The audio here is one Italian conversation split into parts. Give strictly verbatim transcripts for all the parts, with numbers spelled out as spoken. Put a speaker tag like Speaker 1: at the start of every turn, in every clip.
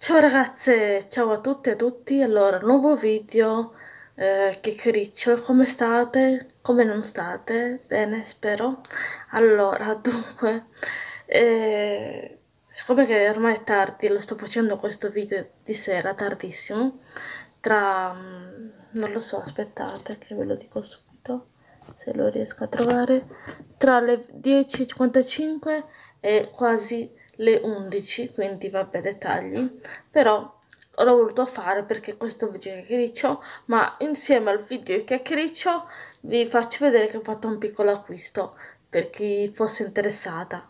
Speaker 1: Ciao ragazze, ciao a tutte e a tutti. Allora, nuovo video, eh, chiacchiericcio, come state? Come non state? Bene, spero. Allora, dunque, eh, siccome che ormai è tardi, lo sto facendo questo video di sera, tardissimo, tra, mm, non lo so, aspettate che ve lo dico subito, se lo riesco a trovare, tra le dieci e cinquantacinque e quasi le undici, quindi vabbè, dettagli, però l'ho voluto fare perché questo video è chiacchiericcio, ma insieme al video chiacchiericcio vi faccio vedere che ho fatto un piccolo acquisto per chi fosse interessata.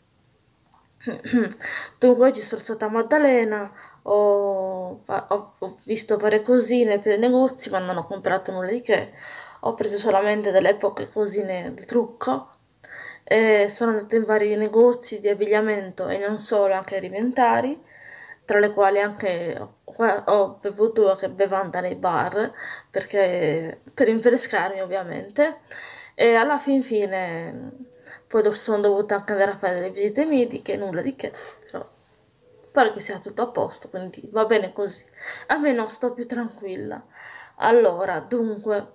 Speaker 1: Dunque oggi sono stata a Maddalena, ho, fa- ho- ho visto varie cosine per i negozi, ma non ho comprato nulla di che, ho preso solamente delle poche cosine di trucco e sono andata in vari negozi di abbigliamento e non solo, anche alimentari, tra le quali anche ho, ho bevuto qualche bevanda nei bar, perché, per rinfrescarmi ovviamente, e alla fin fine poi do- sono dovuta anche andare a fare delle visite mediche, nulla di che, però pare che sia tutto a posto, quindi va bene così. Almeno sto più tranquilla. Allora, dunque,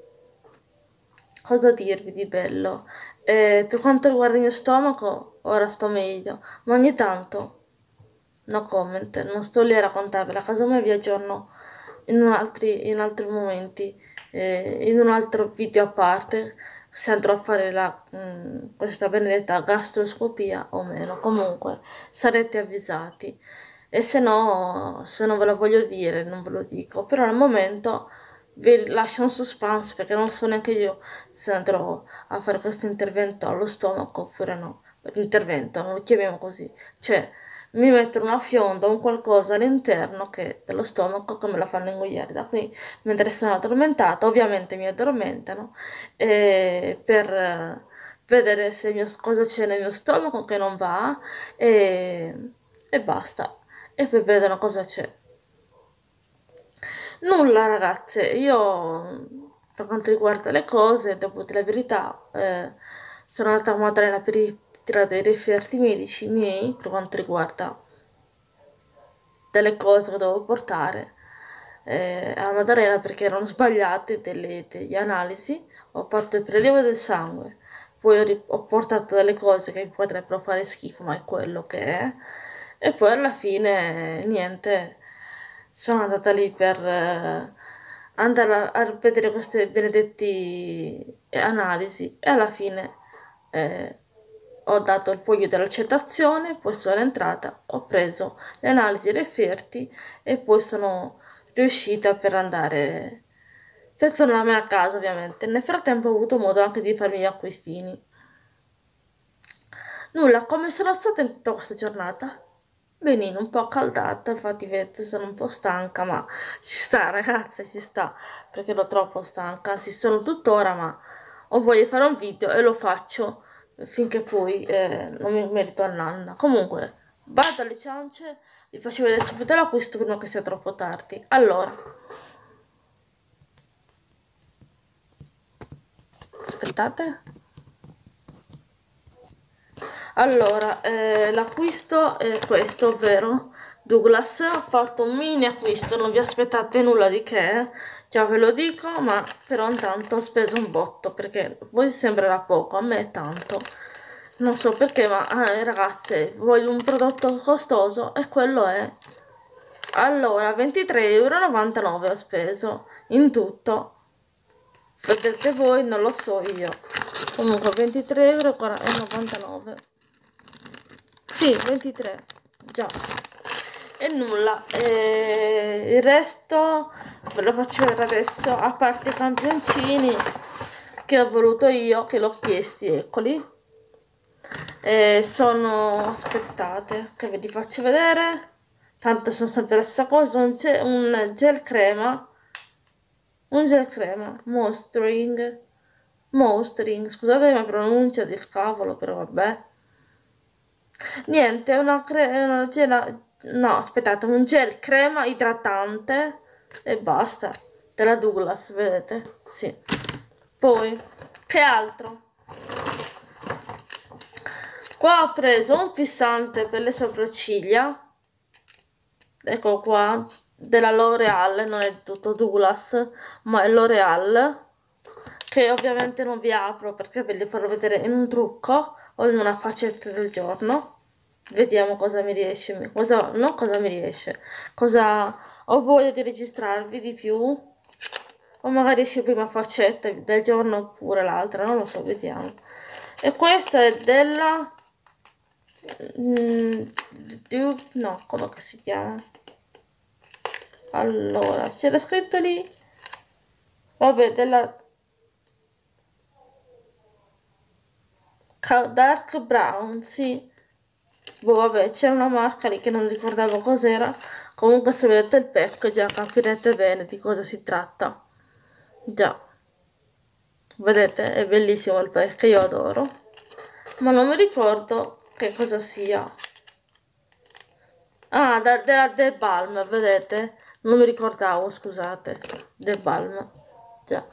Speaker 1: cosa dirvi di bello? Eh, per quanto riguarda il mio stomaco, ora sto meglio, ma ogni tanto, no comment, non sto lì a raccontarvela, casomai vi aggiorno in, un altri, in altri momenti, eh, in un altro video a parte, se andrò a fare la, mm, questa benedetta gastroscopia o meno. Comunque, sarete avvisati. E se no, se non ve lo voglio dire, non ve lo dico, però al momento vi lascio un suspense perché non so neanche io se andrò a fare questo intervento allo stomaco oppure no. Intervento, non lo chiamiamo così. Cioè, mi mettono una fionda o un qualcosa all'interno che, dello stomaco che me la fanno ingoiare. Da qui, mentre sono addormentata, ovviamente mi addormentano eh, per eh, vedere se il mio- cosa c'è nel mio stomaco che non va e, e basta. E poi vedono cosa c'è. Nulla ragazze, io per quanto riguarda le cose, devo dire la verità, eh, sono andata a Maddalena per ritirare dei referti medici miei per quanto riguarda delle cose che dovevo portare eh, a Maddalena perché erano sbagliate delle, delle analisi, ho fatto il prelievo del sangue, poi ho, ri- ho portato delle cose che mi potrebbero fare schifo, ma è quello che è, e poi alla fine niente, sono andata lì per eh, andare a, a ripetere queste benedetti analisi e alla fine eh, ho dato il foglio dell'accettazione, poi sono entrata, ho preso le analisi e i referti e poi sono riuscita per andare, per tornarmene a casa ovviamente. Nel frattempo ho avuto modo anche di farmi gli acquistini. Nulla, come sono stata in tutta questa giornata? Benino, un po' accaldata, infatti vedete sono un po' stanca, ma ci sta ragazze, ci sta, perché ero troppo stanca, anzi sono tuttora, ma ho voglia di fare un video e lo faccio finché poi eh, non mi merito a nanna. Comunque, vado alle ciance, vi faccio vedere subito l'acquisto prima che sia troppo tardi. Allora, aspettate. Allora, eh, l'acquisto è questo, ovvero Douglas ha fatto un mini acquisto, non vi aspettate nulla di che, già ve lo dico, ma però intanto ho speso un botto, perché a voi sembrerà poco, a me è tanto. Non so perché, ma eh, ragazze, voglio un prodotto costoso e quello è. Allora, ventitré e novantanove euro ho speso, in tutto. Vedete voi, non lo so io. Comunque ventitré e novantanove euro. Sì, ventitré, già. E nulla, e il resto ve lo faccio vedere adesso, a parte i campioncini che ho voluto io, che l'ho chiesti, eccoli. E sono, aspettate, che ve li faccio vedere. Tanto sono sempre la stessa cosa, un, ge- un gel crema, un gel crema, Mostering, Mostering, scusate la pronuncia del cavolo, però vabbè. Niente, è una, cre- è una gela... No, aspettate, un gel crema idratante e basta. Della Douglas, vedete? Sì. Poi, che altro? Qua ho preso un fissante per le sopracciglia ecco qua, della L'Oreal, non è tutto Douglas, ma è L'Oreal, che ovviamente non vi apro perché ve li farò vedere in un trucco o in una faccetta del giorno. Vediamo cosa mi riesce, cosa, non cosa mi riesce, cosa ho voglia di registrarvi di più, o magari esce prima faccetta del giorno oppure l'altra, non lo so, vediamo. E questa è della mm, du, no, come che si chiama? Allora, c'era scritto lì, vabbè, della dark brown, sì. Boh, vabbè, c'è una marca lì che non ricordavo cos'era. Comunque se vedete il pack già capirete bene di cosa si tratta. Già, vedete, è bellissimo il pack, io adoro. Ma non mi ricordo che cosa sia. Ah, da, della The Balm, vedete? Non mi ricordavo, scusate. The Balm, già.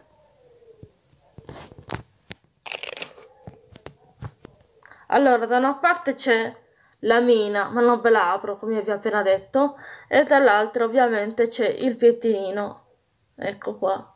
Speaker 1: Allora, da una parte c'è la mina, ma non ve la apro come vi ho appena detto, e dall'altra ovviamente c'è il piettinino. Ecco qua.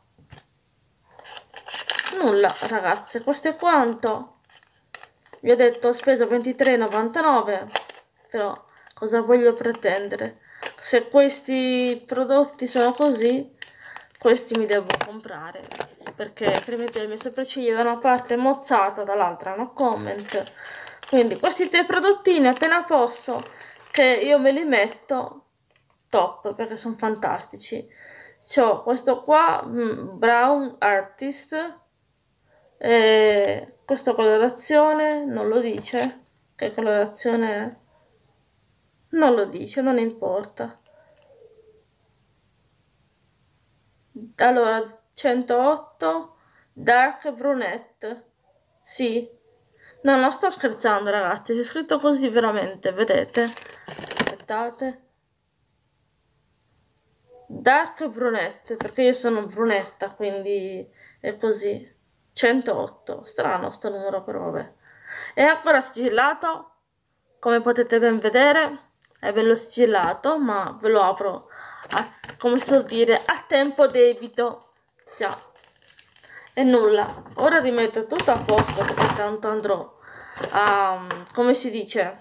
Speaker 1: Nulla, ragazze, questo è quanto. Vi ho detto ho speso ventitré e novantanove, però cosa voglio pretendere? Se questi prodotti sono così, questi mi devo comprare, perché altrimenti le mie sopracciglia da una parte è mozzata, dall'altra no comment. Quindi questi tre prodottini appena posso, che io me li metto, top, perché sono fantastici. C'ho questo qua, mm, Brown Artist, e questa colorazione non lo dice, che colorazione è? Non lo dice, non importa. Allora, centootto Dark Brunette, sì. No, non sto scherzando ragazzi, c'è scritto così veramente, vedete? Aspettate. Dark Brunette, perché io sono brunetta, quindi è così. centootto, strano sto numero però vabbè. È ancora sigillato, come potete ben vedere, è bello sigillato, ma ve lo apro, a, come si suol dire, a tempo debito. Già. E nulla, ora rimetto tutto a posto perché tanto andrò a, come si dice,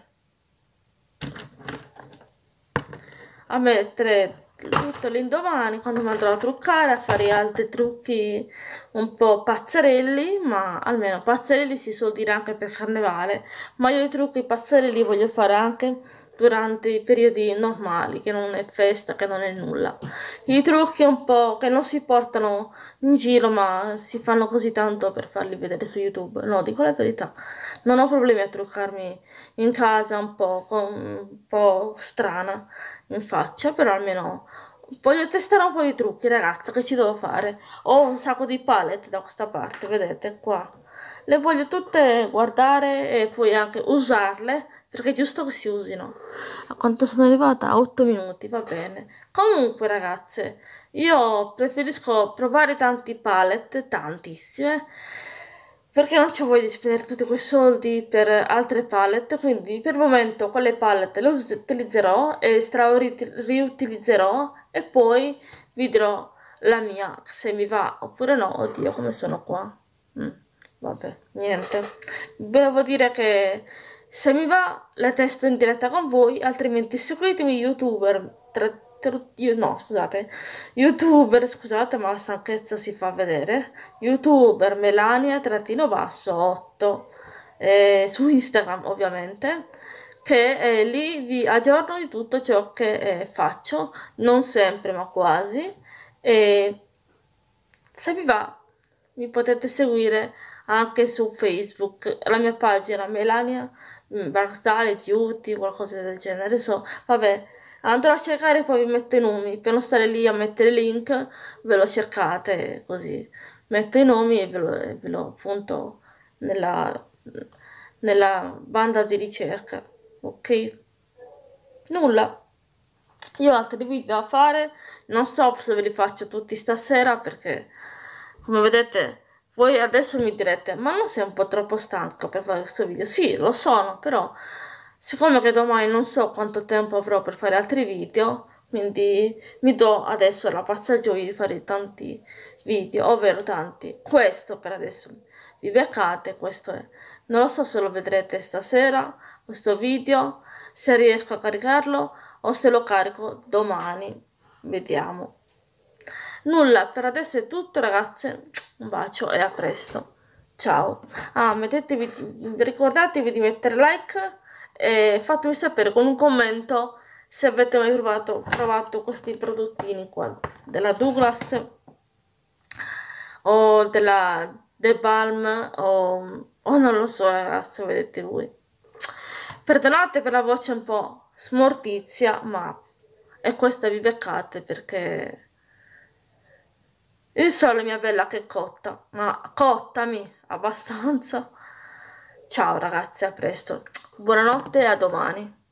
Speaker 1: a mettere tutto l'indomani quando mi andrò a truccare, a fare altri trucchi un po' pazzerelli, ma almeno pazzerelli si suol dire anche per carnevale, ma io i trucchi pazzerelli li voglio fare anche durante i periodi normali, che non è festa, che non è nulla. I trucchi un po' che non si portano in giro, ma si fanno così tanto per farli vedere su YouTube. No, dico la verità, non ho problemi a truccarmi in casa un po', con, un po' strana in faccia, però almeno voglio testare un po' di trucchi, ragazza, che ci devo fare? Ho un sacco di palette da questa parte, vedete qua. Le voglio tutte guardare e poi anche usarle, perché è giusto che si usino. A quanto sono arrivata? A otto minuti, va bene. Comunque, ragazze, io preferisco provare tanti palette, tantissime, perché non ci voglio di spendere tutti quei soldi per altre palette, quindi per il momento quelle palette le utilizzerò e stra riutilizzerò e poi vi dirò la mia, se mi va oppure no. Oddio, come sono qua. Mm, vabbè, niente. Volevo dire che se mi va le testo in diretta con voi, altrimenti seguitemi youtuber, tra, tra, io, no scusate, youtuber, scusate ma la stanchezza si fa vedere, youtuber Melania trattino basso otto, eh, su Instagram ovviamente, che eh, lì vi aggiorno di tutto ciò che eh, faccio, non sempre ma quasi, e se vi va mi potete seguire anche su Facebook, la mia pagina Melania Barstyle, Beauty, qualcosa del genere. Adesso, vabbè, andrò a cercare e poi vi metto i nomi, per non stare lì a mettere link, ve lo cercate così. Metto i nomi e ve lo, e ve lo appunto nella, nella banda di ricerca, ok? Nulla. Io ho altri video da fare, non so se ve li faccio tutti stasera perché, come vedete, voi adesso mi direte, ma non sei un po' troppo stanco per fare questo video? Sì, lo sono, però siccome che domani non so quanto tempo avrò per fare altri video, quindi mi do adesso la pazza gioia di fare tanti video, ovvero tanti. Questo per adesso vi beccate, questo è. Non lo so se lo vedrete stasera, questo video, se riesco a caricarlo o se lo carico domani. Vediamo. Nulla, per adesso è tutto, ragazze. Un bacio e a presto. Ciao. Ah, mettetevi, ricordatevi di mettere like e fatemi sapere con un commento se avete mai provato, provato questi prodottini qua della Douglas o della The Balm o, o non lo so, ragazzi, vedete voi. Perdonate per la voce un po' smortizia, ma e questa vi beccate perché il sole mia bella che cotta, ma cottami abbastanza. Ciao ragazzi, a presto. Buonanotte e a domani.